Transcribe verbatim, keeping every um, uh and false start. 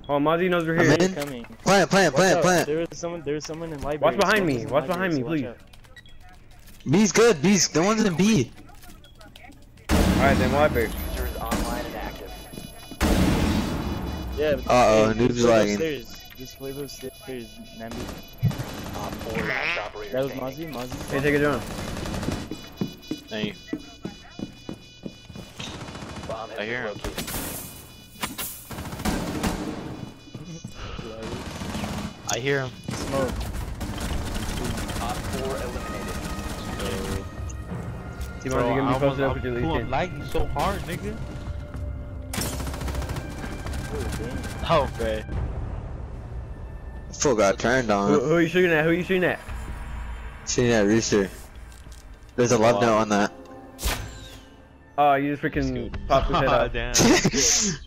Oh, Mozzie knows we're here. I'm in. Coming. Plant, plant, plant, plant. There was someone. There was someone in library. Watch behind Someone me. was in Watch library, behind me, so watch please. out. B's good. B's. The one's in B. Alright, then library. User is online and active. Yeah. Uh oh, hey, noob's just lagging. Upstairs. Just play those stairs, Nambi. Op four last operator That was standing. Mozzie. Mozzie. Hey, take it down. Thank you. Bomb has I hear been him. located. I hear him. Smoke. Op four eliminated. See, Mozzie, get me posted up with your I'm lead. lagging so hard, nigga. Oh, Oh, man. Full got turned Who, on. who are you shooting at? Who are you shooting at? Seeing that Rooster. There's a love note on that. Oh, you just freaking popped his head Ah, out. damn.